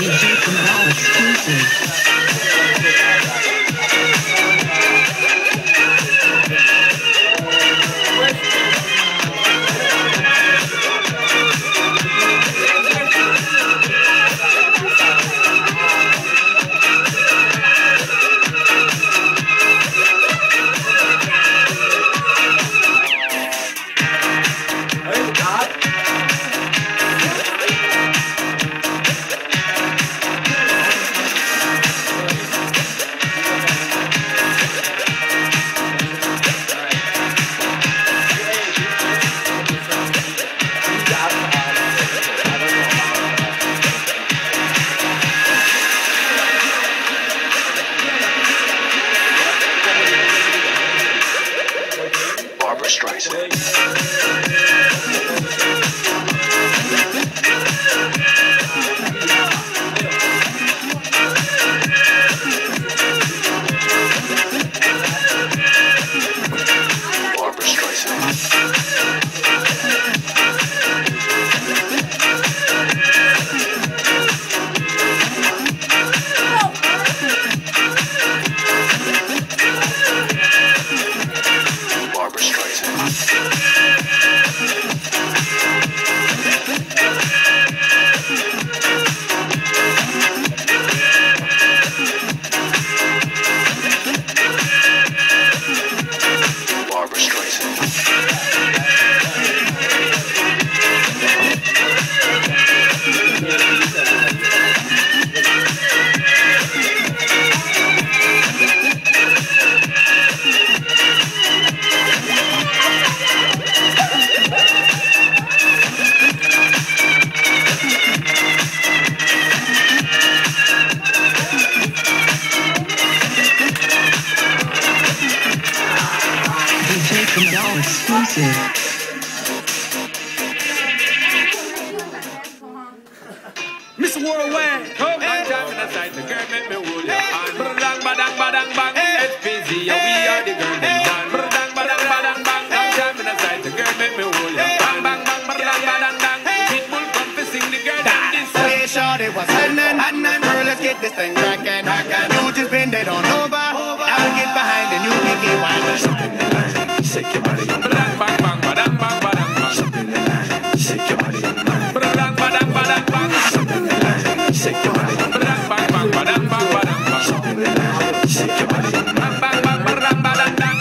Mr. Worldwide, oh, hey. Time in the sight, the girl make me hold your hand. Badang, badang, badang, bang, SPZ, yeah, we are the girl them done. Badang, badang, badang, bang, time in the sight, the girl make me hold your hand. Bang, bang, bang, badang, badang, bang, Pitbull come to sing the girl them this. Oh yeah, shorty, what's happening? Girl, let's get this thing crackin'. You just bend it on over. I'll get behind and you can get wild. Shake your body on badang, bang, bang, badang, bang, badang, bang. Shake your body on badang, badang, badang, bang. Shake your body on badang, bang, bang, badang, bang, badang, bang. Shake your body on bang, bang, bang, badang, badang, bang.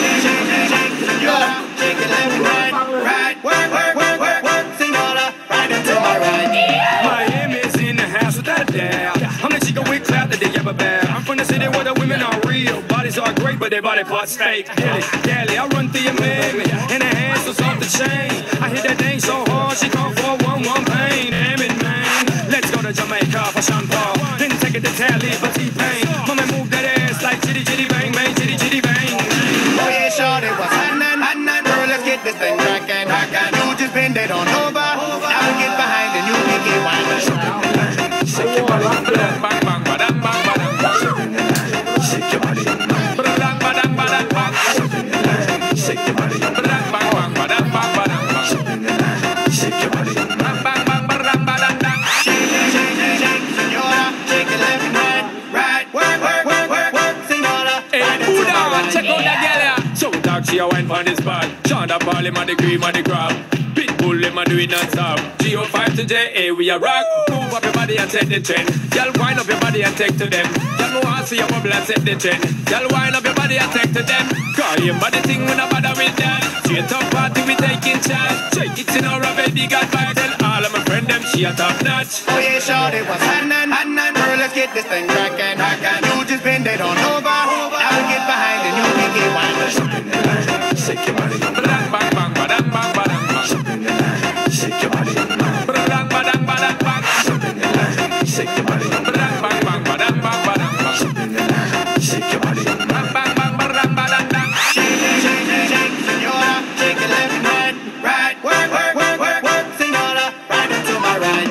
Shake it left and right, right, work, work, work, work, work, senora, right into my right. Miami's in the house without a doubt. I'm the chica with clout that they ever bear. I'm from the city where the women are real. Bodies are great, but their body parts fake. Gally, I run through your mammy, and her hands was off the chain. I hit that thing so hard, she called for 1-1 pain. Damn it, man. Let's go to Jamaica for Sean Paul. Then take it to Tally for T-Pain. Mama move that ass like chitty chitty bang bang, chitty chitty bang. Oh yeah, shorty, what's happening? Girl, let's get this thing crackin'. You just bend it on over. I'll get behind and you can get wild. Shake your body on Bang bang bang, badang bang badang bang. Shake your body on badang badang badang bang. Shake your body on badang bang bang, badang bang badang bang. Shake your body on bang bang bang, badang badang bang. Shake, senora, shake it left and right, right, work, work, work, work, work, senora. Hey, Buddha, check out that girl ya. So dark, she a wine for this spot. Shonda Paul, him a the cream of the crop. Pitbull, him a do it non-stop. G05 to JA, we a rock. Move up your body and set the trend. Y'all wind up your body and take to them. Y'all know how to see your bubble and set the trend. Y'all wind up your body and take to them. Call him body thing when I bother with that. Straight up party, we taking charge. Shake it in our baby, got vibes. Tell all of my friend them, she a top notch. Oh yeah, shorty, what's happening? Girl, let's get this thing crackin'. You just bend it on over. I'll get behind and you can get wild. Shake your body on badang bang bang, badang bang badang bang. Shake your body on badang badang badang bang. Shake your body on badang bang bang, badang bang badang bang. Shake your body on bang bang bang, badang badang bang. Shake, senora, shake it left and right, right, work, work, work, work, work, senora, right into my right.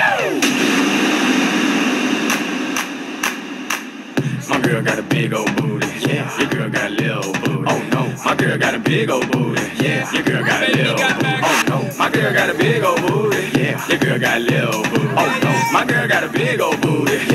My girl got a big old booty. Yeah. Your girl got a little booty. Oh no. My girl got a big old booty. Yeah. Your girl got a little booty. Oh no. My girl got a big old booty. Yeah. Your girl got a little booty. Oh no. My girl got a big old booty.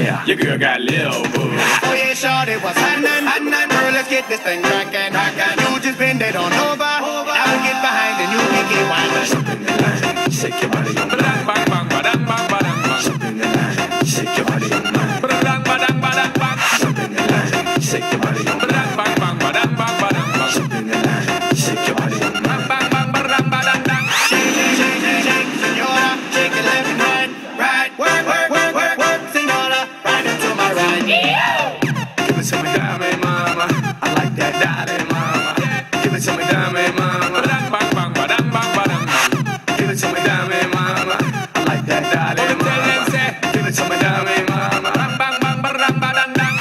Yeah. Your girl got little boo. Oh yeah, shorty, what's happening? Girl, let's get this thing crackin'. You just bend it on over. I will get behind and you can get windin'. Jump in the line, shake your body on the Badang line. bang bang badang bang badang bang. Jump in the line, shake your body on the line. Badang badang badang bang. Jump in the line, shake your body on the Badang line. bang bang badang bang badang bang. Jump in the line, shake your body on the Bang line. bang bang badang badang bang. Shake, shake, shake, shake, senora. Shake it left and right. Right, work, work, work, work, work, senora. Right into my right. Give it to me, dame, mama. I like that, dale, mama. Give it to me, dame, mama. Badang bang bang badang bang badang bang. Give it to me, dame, mama. I like that, dale, mama. Give it to me, dame, mama. Bang bang bang badang badang bang.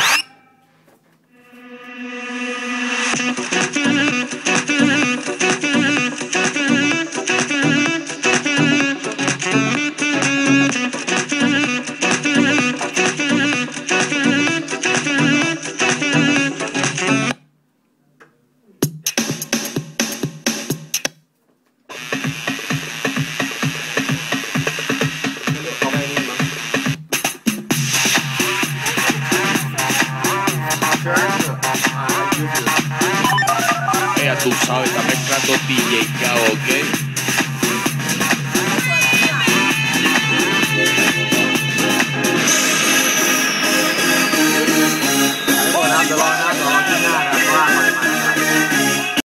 Ya tú sabes, está mezclando DJ K, ¿ok?